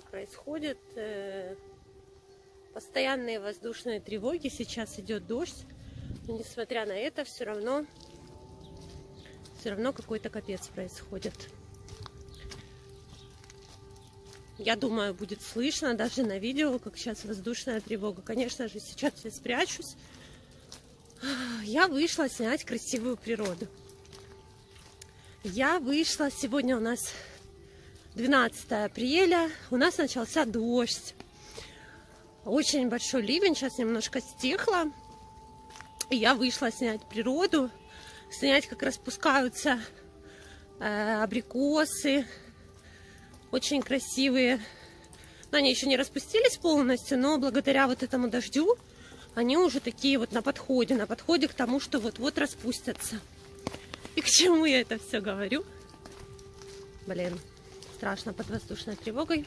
происходит. Постоянные воздушные тревоги. Сейчас идет дождь. Но несмотря на это, все равно какой-то капец происходит. Я думаю, будет слышно даже на видео, как сейчас воздушная тревога. Конечно же, сейчас я спрячусь. Я вышла снять красивую природу. Я вышла, сегодня у нас 12 апреля, у нас начался дождь. Очень большой ливень, сейчас немножко стихло. И я вышла снять природу, снять, как распускаются абрикосы. Очень красивые. Они еще не распустились полностью, но благодаря вот этому дождю они уже такие вот на подходе к тому, что вот-вот распустятся. И к чему я это все говорю? Блин, страшно под воздушной тревогой.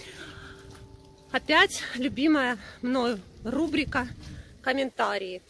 Опять любимая мною рубрика «Комментарии».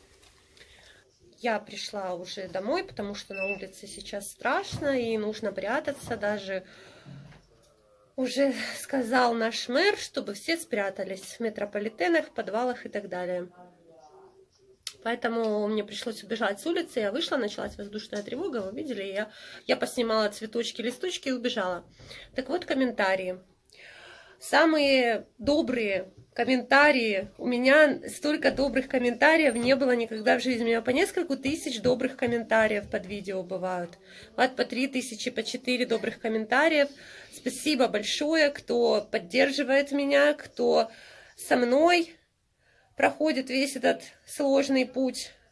Я пришла уже домой, потому что на улице сейчас страшно и нужно прятаться. Даже уже сказал наш мэр, чтобы все спрятались в метрополитенах, в подвалах и так далее. Поэтому мне пришлось убежать с улицы. Я вышла, началась воздушная тревога. Вы видели, я поснимала цветочки, листочки и убежала. Так вот, комментарии. Самые добрые комментарии. У меня столько добрых комментариев не было никогда в жизни. У меня по несколько тысяч добрых комментариев под видео бывают. Вот по 3000, по 4 добрых комментариев. Спасибо большое, кто поддерживает меня, кто со мной проходит весь этот сложный путь